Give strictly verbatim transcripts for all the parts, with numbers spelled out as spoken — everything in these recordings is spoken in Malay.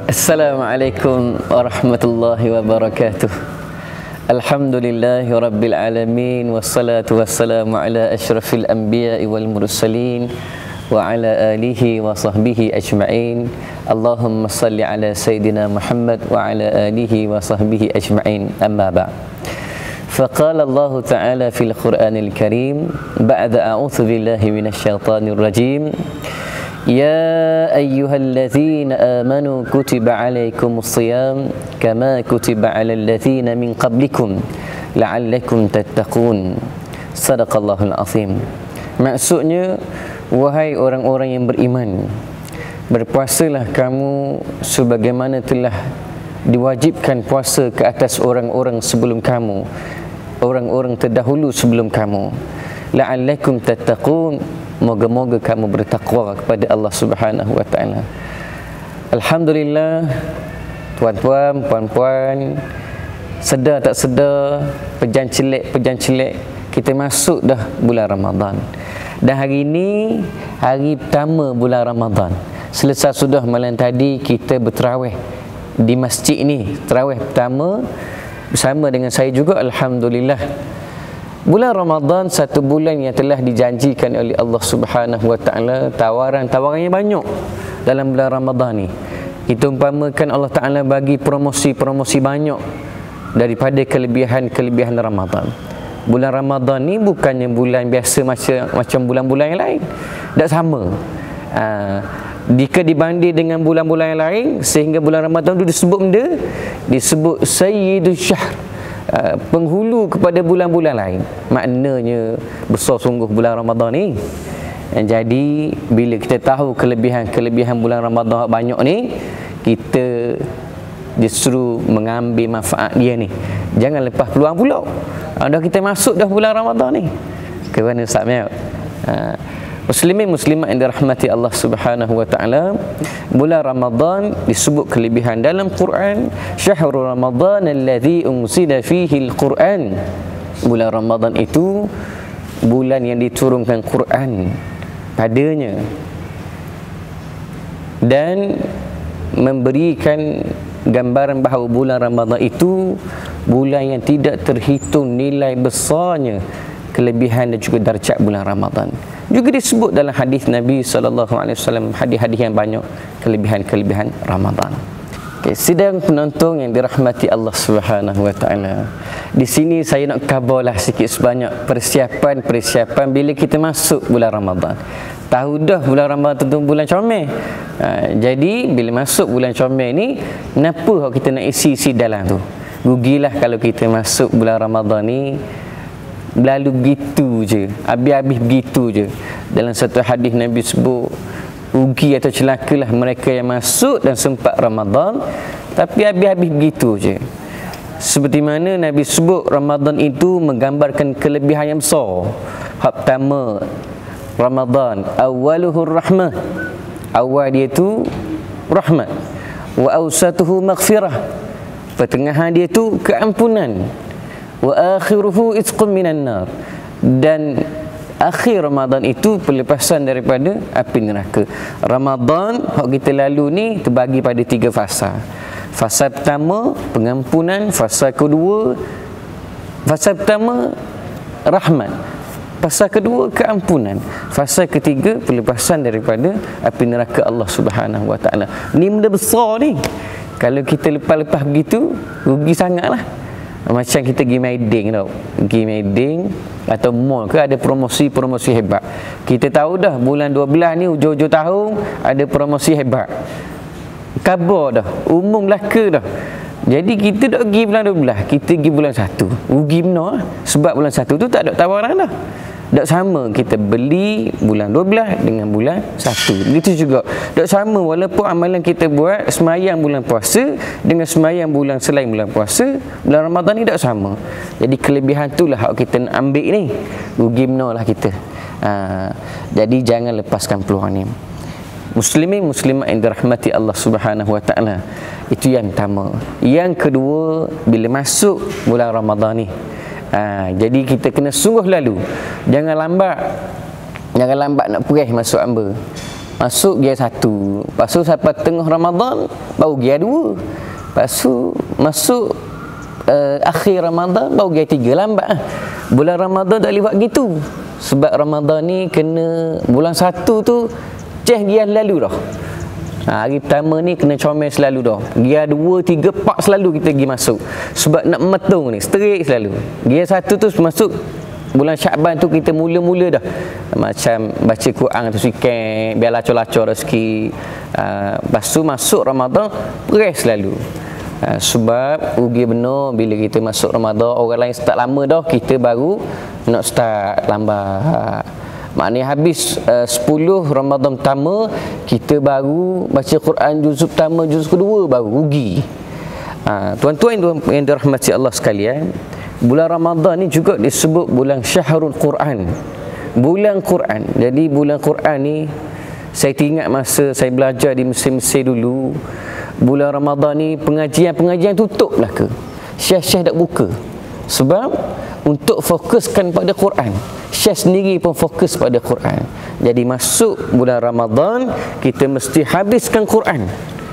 Assalamualaikum warahmatullahi wabarakatuh. Alhamdulillahi rabbil alamin, wassalatu wassalamu ala asyrafil anbiya'i wal mursalin wa ala alihi wa sahbihi ajma'in. Allahumma salli ala Sayyidina Muhammad wa ala alihi wa sahbihi ajma'in. Amma ba'd. Faqala Allah Ta'ala fil Qur'anil Karim ba'da a'udzu billahi minasyaitonir rajim. Ya ayyuhalladzina amanu kutiba alaikumus shiyam kama kutiba alal ladzina min qablikum la'allakum tattaqun. Sadaqallahul azim. Maksudnya, wahai orang-orang yang beriman, berpuasalah kamu sebagaimana telah diwajibkan puasa ke atas orang-orang sebelum kamu, orang-orang terdahulu sebelum kamu. La'allakum tattaqun, moga-moga kamu bertakwa kepada Allah Subhanahu wa taala. Alhamdulillah, tuan-tuan, puan-puan, sedar tak sedar, pejan celik, pejan celik, kita masuk dah bulan Ramadan. Dan hari ini hari pertama bulan Ramadan. Selesai sudah malam tadi kita berterawih di masjid ini, terawih pertama bersama dengan saya juga. Alhamdulillah, bulan Ramadan satu bulan yang telah dijanjikan oleh Allah Subhanahu wa taala. Tawaran-tawaran yang banyak dalam bulan Ramadan ni. Kita umpamakan Allah Taala bagi promosi-promosi banyak daripada kelebihan-kelebihan Ramadan. Bulan Ramadan ni bukannya bulan biasa macam macam bulan-bulan yang lain. Tak sama. Uh, jika dibanding dengan bulan-bulan yang lain, sehingga bulan Ramadan itu disebut benda, disebut Sayyidul Syahr, uh, penghulu kepada bulan-bulan lain. Maknanya besar sungguh bulan Ramadan ni. Dan jadi bila kita tahu kelebihan-kelebihan bulan Ramadan banyak ni, kita justru mengambil manfaat dia ni. Jangan lepas peluang pula. Uh, dah kita masuk dah bulan Ramadan ni. Ke mana Ustaz Mel? Uh, Muslimin muslimat yang dirahmati Allah Subhanahu wa taala, bulan Ramadan disebut kelebihan dalam Quran, syahrul Ramadan alladzi unzila fihi al-Quran. Bulan Ramadan itu bulan yang diturunkan Quran padanya dan memberikan gambaran bahawa bulan Ramadan itu bulan yang tidak terhitung nilai besarnya kelebihan dan juga darjat bulan Ramadan. Juga disebut dalam hadis Nabi sallallahu alaihi wasallam, hadis-hadis yang banyak kelebihan-kelebihan Ramadan. Okay, sidang penonton yang dirahmati Allah Subhanahu wa taala. Di sini saya nak kabarlah sikit sebanyak persiapan-persiapan bila kita masuk bulan Ramadan. Tahu dah bulan Ramadan tentu bulan comel. Ha, jadi bila masuk bulan comel ni, kenapa kita nak isi-isi dalam tu? Rugilah kalau kita masuk bulan Ramadan ni lalu begitu je, habis-habis begitu je. Dalam satu hadis Nabi sebut, rugi atau celakalah mereka yang masuk dan sempat Ramadan tapi habis-habis begitu je. Seperti mana Nabi sebut, Ramadan itu menggambarkan kelebihan yang besar. Hak pertama, Ramadan awwaluhur rahmah, awal dia tu rahmat, wa awsatuhu maghfirah, pertengahan dia tu keampunan, wa akhiruhu itqun minan nar, dan akhir Ramadan itu pelepasan daripada api neraka. Ramadan hak kita lalu ni terbagi pada tiga fasa. Fasa pertama pengampunan, fasa kedua fasa pertama rahmat, fasa kedua keampunan, fasa ketiga pelepasan daripada api neraka Allah Subhanahu wa taala. Ni benda besar ni. Kalau kita lepas-lepas begitu, rugi sangatlah. Macam kita pergi Maiding tau, pergi Maiding atau mall ke, ada promosi-promosi hebat. Kita tahu dah bulan dua belas ni hujung-hujung tahun ada promosi hebat. Khabar dah, umum laka dah. Jadi kita tak pergi bulan dua belas, kita pergi bulan satu. Rugi benar, sebab bulan satu tu tak ada tawaran dah. Tak sama kita beli bulan dua belas dengan bulan satu. Begitu juga. Tak sama walaupun amalan kita buat semayang bulan puasa dengan semayang bulan selain bulan puasa, bulan Ramadan ni tak sama. Jadi kelebihan tu lah hak kita nak ambil ni. Rugi benar lah kita. Ha, jadi jangan lepaskan peluang ni. Muslimin muslimat yang dirahmati Allah Subhanahu wa taala. Itu yang pertama. Yang kedua, bila masuk bulan Ramadan ni, Ha, jadi kita kena sungguh lalu. Jangan lambat. Jangan lambat nak perih masuk hamba. masuk gear satu. Lepas tu sampai tengah Ramadan baru gear dua. Lepas tu masuk uh, akhir Ramadan baru gear tiga. Lambat lah. Bulan Ramadan tak boleh buat gitu. Sebab Ramadan ni kena bulan satu tu ceh gear lalu dah. Ha, hari pertama ni kena comel selalu dah. Gear dua, tiga, empat selalu kita pergi masuk. Sebab nak metung ni, straight selalu. Gear satu tu masuk bulan Syakban tu kita mula-mula dah. Macam baca Quran tu sikit, biar lacur-lacur dah sikit. Ha, lepas tu masuk Ramadan, rest selalu. Ha, sebab rugi benar bila kita masuk Ramadan, orang lain start lama dah, kita baru nak start lambat. Maknanya habis uh, sepuluh Ramadan pertama, kita baru baca Quran juz pertama, juz kedua baru rugi. Uh, tuan-tuan yang dirahmati Allah sekalian, bulan Ramadan ni juga disebut bulan Syahrul Quran, bulan Quran. Jadi bulan Quran ni saya teringat masa saya belajar di Mesir-Mesir dulu, bulan Ramadan ni pengajian-pengajian tutup lah ke, syekh-syekh tak buka. Sebab untuk fokuskan pada Quran, syekh sendiri pun fokus pada Quran. Jadi masuk bulan Ramadan, kita mesti habiskan Quran.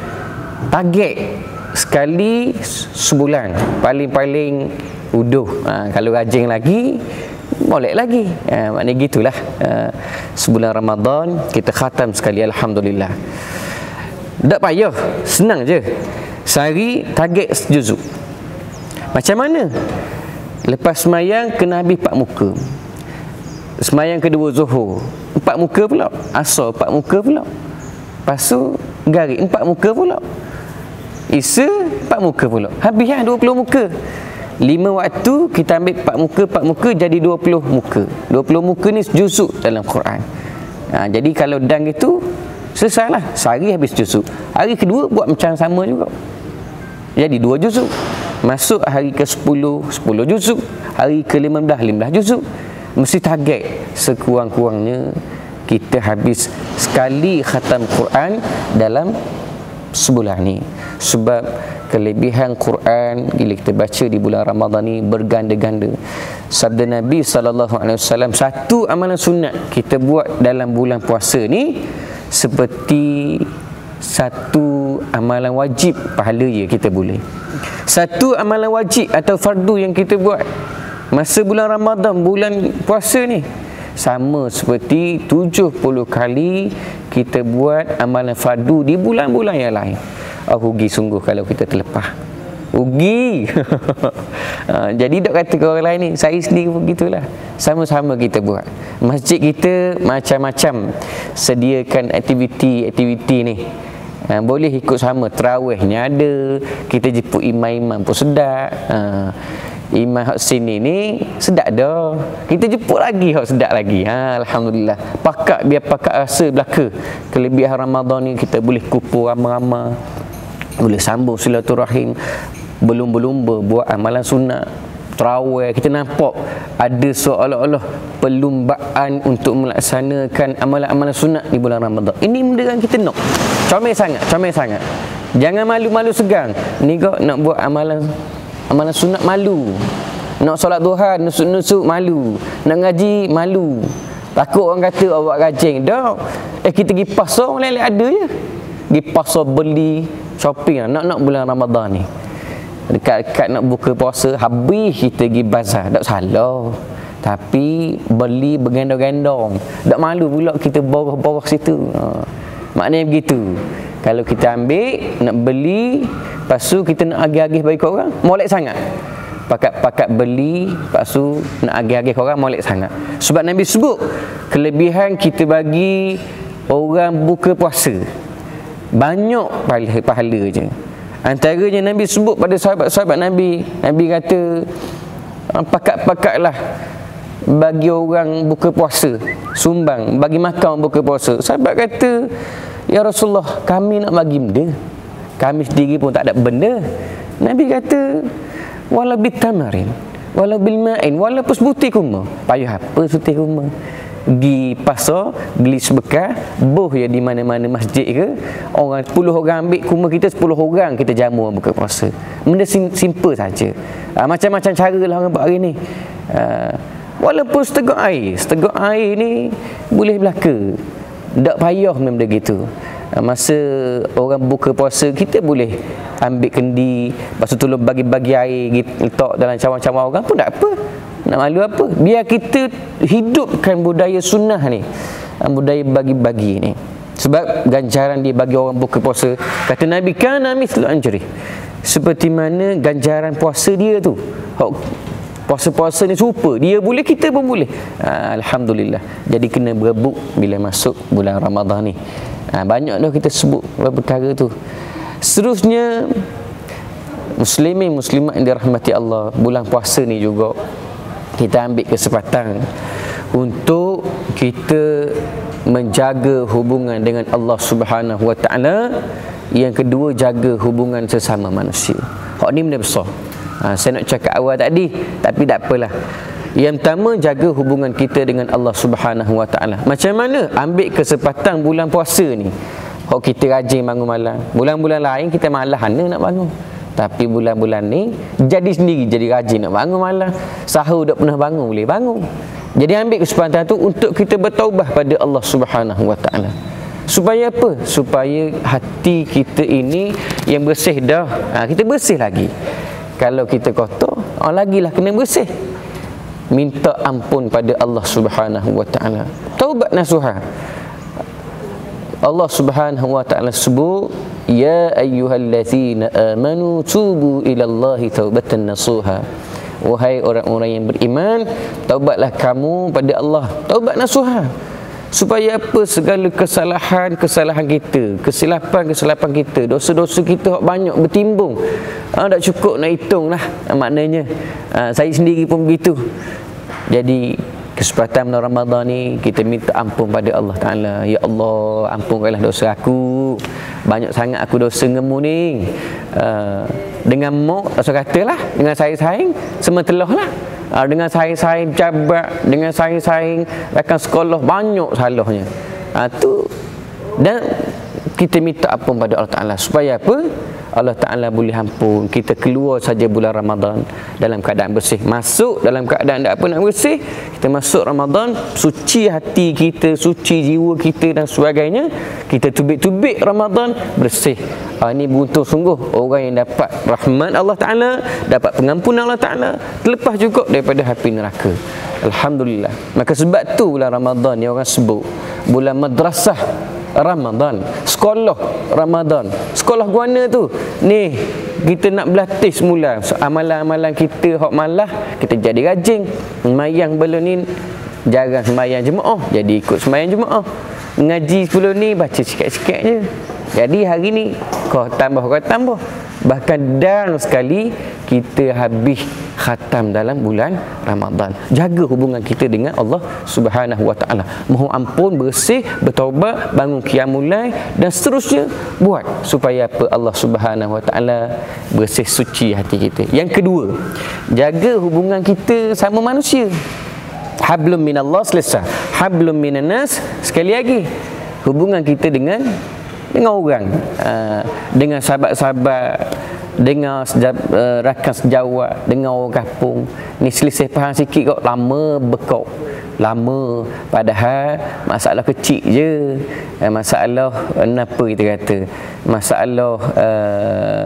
Target sekali sebulan, paling-paling uduh. Ha, kalau rajin lagi, boleh lagi. Ha, maknanya gitulah. Ha, sebulan Ramadan kita khatam sekali, alhamdulillah. Tak payah, senang je. Sehari target sejuzuk. Macam mana? Lepas semayang kena habis empat muka. Semayang kedua Zuhur empat muka pula, Asar empat muka pula, lepas tu Gharib empat muka pula, Isya empat muka pula. Habis kan dua puluh muka. Lima waktu kita ambil empat muka, empat muka jadi dua puluh muka. Dua puluh muka ni juzuk dalam Quran. Ha, jadi kalau dang itu selesai lah, sehari habis juzuk. Hari kedua buat macam sama juga, jadi dua juzuk. Masuk hari ke sepuluh, sepuluh juzuk. Hari ke lima belas, lima belas juzuk. Mesti target sekurang-kurangnya kita habis sekali khatam Quran dalam sebulan ni. Sebab kelebihan Quran bila kita baca di bulan Ramadan ni berganda-ganda. Sabda Nabi sallallahu alaihi wasallam, satu amalan sunat kita buat dalam bulan puasa ni seperti satu amalan wajib pahala ya kita boleh. Satu amalan wajib atau fardu yang kita buat masa bulan Ramadan, bulan puasa ni, sama seperti tujuh puluh kali kita buat amalan fardu di bulan-bulan yang lain. Oh, rugi sungguh kalau kita terlepas. Rugi. Ha, jadi tak kata ke orang lain ni, saya sendiri pun gitulah. Sama-sama kita buat. Masjid kita macam-macam sediakan aktiviti-aktiviti ni. Ha, boleh ikut sama, terawihnya ada, kita jemput imam-imam pun sedap. Ha, imam hak sini ni sedap dah, kita jemput lagi hak sedap lagi. Ha, alhamdulillah. Pakak biar pakak rasa belaka. Kelebihan Ramadan ni kita boleh kumpul ramai-ramai, boleh sambung silaturahim, berlumba-lumba buat amalan sunat, terawih. Kita nampak ada seolah-olah perlumbaan untuk melaksanakan amalan-amalan sunat di bulan Ramadan. Ini benda yang kita nak comel sangat, comel sangat. Jangan malu-malu segang. Ni kau nak buat amalan amalan sunat malu, nak solat duha nusuk-nusuk malu, nak ngaji malu, takut orang kata awak rajin. Dah eh kita pergi pasar lelek ada je, pergi pasar beli shopping nak nak bulan Ramadan ni. Dekat-dekat nak buka puasa, habis kita pergi bazar, tak salah. Tapi beli bergendong-gendong, tak malu pula kita borong-borong situ. Ha, maknanya begitu. Kalau kita ambil, nak beli, lepas tu kita nak agih-agih bagi korang, molek sangat. Pakat-pakat beli, lepas tu nak agih-agih korang, molek sangat. Sebab Nabi sebut, kelebihan kita bagi orang buka puasa, banyak pahala, pahala je. Antaranya Nabi sebut pada sahabat-sahabat Nabi, Nabi kata, pakat-pakatlah bagi orang buka puasa, sumbang, bagi makan buka puasa. Sahabat kata, ya Rasulullah, kami nak bagi benda, kami sendiri pun tak ada benda. Nabi kata, walau bitamarin, walau bil ma'in, walaupun sebutir kurma. Payah apa sebutir kurma? Pergi pasar, beli sebekah, boh ya di mana-mana masjid ke, orang sepuluh orang ambil kurma kita, sepuluh orang kita jamu buka puasa. Benda sim simple saja. Ha, macam-macam cara lah orang buat hari ni. Ha, walaupun setegak air, setegak air ni boleh belaka. Tak payah benda gitu. Masa orang buka puasa, kita boleh ambil kendi, lepas tu tolong bagi-bagi air, letak dalam cawan-cawan orang pun tak apa. Nak malu apa? Biar kita hidupkan budaya sunnah ni, budaya bagi-bagi ni. Sebab ganjaran dia bagi orang buka puasa, kata Nabi, kana mithlu anjri, seperti mana ganjaran puasa dia tu. Puasa-puasa ni serupa, dia boleh, kita pun boleh. ha, Alhamdulillah. Jadi kena berebut bila masuk bulan Ramadan ni. ha, Banyak dah kita sebut perkara tu. Seterusnya, muslimin muslimat yang dirahmati Allah, bulan puasa ni juga kita ambil kesempatan untuk kita menjaga hubungan dengan Allah Subhanahu Wa Taala. Yang kedua, jaga hubungan sesama manusia. Hak ni benda besar. Ha, saya nak cakap awal tadi, tapi tak apalah. Yang pertama, jaga hubungan kita dengan Allah Subhanahu Wa Taala. Macam mana? Ambil kesempatan bulan puasa ni. Hak kita rajin bangun malam. Bulan-bulan lain kita malas mana nak bangun. Tapi bulan-bulan ni jadi sendiri, jadi rajin nak bangun malam. Sahur tak pernah bangun, boleh bangun. Jadi ambil kesempatan tu untuk kita bertaubah pada Allah Subhanahu Wa Taala. Supaya apa? Supaya hati kita ini yang bersih dah, ha, kita bersih lagi. Kalau kita kotor, oh, lagilah kena bersih. Minta ampun pada Allah Subhanahu Wa Taala. Taubat nasuha. Allah Subhanahu Wa Taala sebut, ya ayyuhallazina amanu tubu ilallahi taubatan nasuha. Wahai orang-orang yang beriman, taubatlah kamu pada Allah, taubat nasuha. Supaya apa? Segala kesalahan-kesalahan kita, kesilapan-kesilapan kita, dosa-dosa kita banyak bertimbung. Ha, tak cukup nak hitung lah, maknanya. Ha, saya sendiri pun begitu. Jadi kesempatan bulan Ramadan ni kita minta ampun pada Allah Ta'ala. Ya Allah, ampunkanlah dosa aku. Banyak sangat aku dosa ngemu ni. Uh, dengan mak, saya katalah, dengan saya saing, semetelah lah. Uh, dengan saing-saing jabat, dengan saing-saing rakan sekolah, banyak salahnya. Uh, tu dan kita minta ampun pada Allah Ta'ala. Supaya apa? Allah Ta'ala boleh ampun. Kita keluar saja bulan Ramadan dalam keadaan bersih. Masuk dalam keadaan tak apa nak bersih. Kita masuk Ramadan, suci hati kita, suci jiwa kita dan sebagainya. Kita tubik-tubik Ramadan, bersih. Ha, ini beruntung sungguh orang yang dapat rahmat Allah Ta'ala, dapat pengampunan Allah Ta'ala, terlepas juga daripada api neraka. Alhamdulillah. Maka sebab tu bulan Ramadan ni orang sebut bulan madrasah Ramadan, sekolah Ramadan. Sekolah guana tu ni, kita nak berlatih semula amalan-amalan kita hak malah, kita jadi rajin. Sembahyang belum ni jarang sembahyang jemaah, jadi ikut sembahyang jemaah. Ngaji sebelum ni baca sikit-sikit je. Jadi hari ni kau tambah, kau tambah. Bahkan dan sekali kita habis khatam dalam bulan Ramadan. Jaga hubungan kita dengan Allah Subhanahu Wa Taala. Mohon ampun, bersih, bertaubat, bangun qiyamul lail dan seterusnya, buat supaya apa? Allah Subhanahu Wa Taala bersih, suci hati kita. Yang kedua, jaga hubungan kita sama manusia. Hablum minallah, selesai. Hablum minanas, sekali lagi. Hubungan kita dengan dengan orang, uh, dengan sahabat-sahabat, dengan sejab, uh, rakan sejawat, dengan orang kampung. Ni selisih faham sikit kok, lama bekok. Lama, padahal masalah kecil je. uh, Masalah, apa kita kata, masalah uh,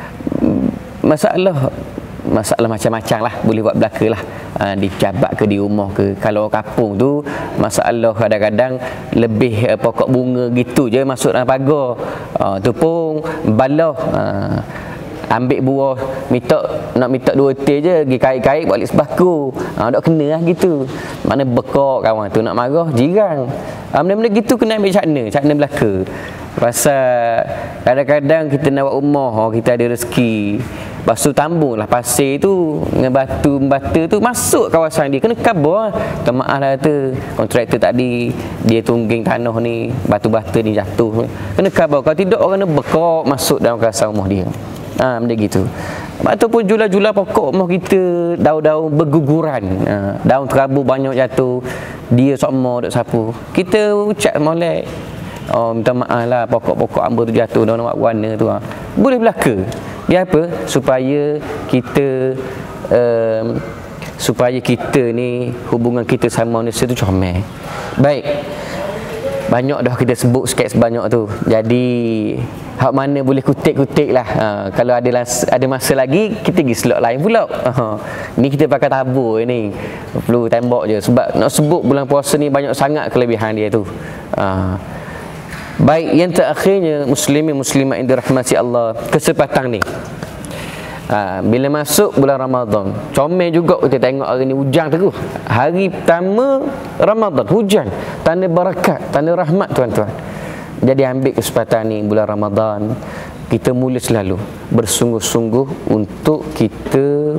Masalah Masalah macam-macam lah, boleh buat belaka lah. Ha, di jabat ke, di rumah ke. Kalau orang kampung tu, masalah kadang-kadang lebih uh, pokok bunga gitu je masuk dalam pagar. Ha, tu pun balah. Ha, ambil buah, minta, nak minta dua teh je, pergi kait-kait balik sebaku. Ha, tak kena lah gitu. Mana bekok kawan tu nak marah, jiran. Ha, benda-benda gitu kena ambil cakna, cakna belaka. Pasal kadang-kadang kita nak buat rumah, oh, kita ada rezeki. Lepas tu tambung lah pasir tu dengan batu membata tu masuk kawasan dia, kena khabar. Minta maaf lah tu, kontraktor tadi dia tungging tanah ni, batu-bata ni jatuh, kena khabar. Kalau tidak orang nak bekok masuk dalam kawasan rumah dia. Ha, benda gitu. Ataupun jual-jual pokok rumah kita, daun-daun berguguran, ha, daun terabur banyak jatuh, dia sokmo tak sapu, kita ucap molek, oh minta maaf lah, pokok-pokok amba tu jatuh, daun nak warna tu, ha. Boleh belaka. Dia apa? Supaya kita um, supaya kita ni hubungan kita sama manusia tu comel. Baik. banyak dah kita sebut sikit sebanyak tu. Jadi hak mana boleh kutip-kutip lah. Ha, kalau ada ada masa lagi kita pergi slot lain pula. Ha, ni kita pakai tabur ni. Perlu tembak je sebab nak sebut bulan puasa ni banyak sangat kelebihan dia tu. Ha. Baik, yang terakhirnya muslimin muslimat yang dirahmati Allah, kesempatan ni. Ha, bila masuk bulan Ramadan, comel juga kita tengok hari ni hujan terus. Hari pertama Ramadan hujan, tanda barakat, tanda rahmat tuan-tuan. Jadi ambil kesempatan ni bulan Ramadan, kita mula selalu bersungguh-sungguh untuk kita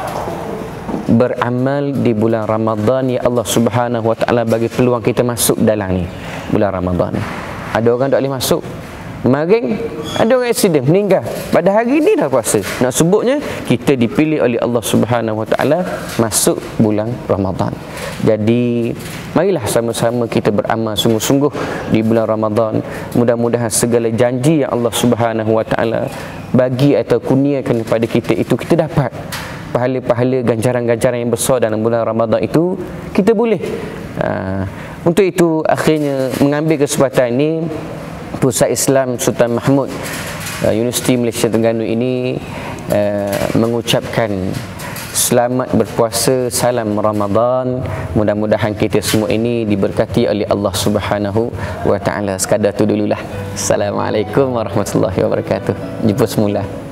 beramal di bulan Ramadan. Ya Allah Subhanahu wa taala bagi peluang kita masuk dalam ni bulan Ramadan. Ada orang tak boleh masuk, maring, ada orang accident meninggal pada hari ni dah puasa. Nak sebutnya kita dipilih oleh Allah Subhanahu wa taala masuk bulan Ramadan. Jadi marilah sama-sama kita beramal sungguh-sungguh di bulan Ramadan. Mudah-mudahan segala janji yang Allah Subhanahu wa taala bagi atau kurniakan kepada kita itu kita dapat pahala-pahala, ganjaran-ganjaran yang besar dalam bulan Ramadan itu kita boleh. Ha, untuk itu akhirnya mengambil kesempatan ini, Pusat Islam Sultan Mahmud uh, Universiti Malaysia Terengganu ini uh, mengucapkan selamat berpuasa, salam Ramadan. Mudah-mudahan kita semua ini diberkati oleh Allah Subhanahu wa taala. Sekadar tu dululah. Assalamualaikum warahmatullahi wabarakatuh. Jumpa semula.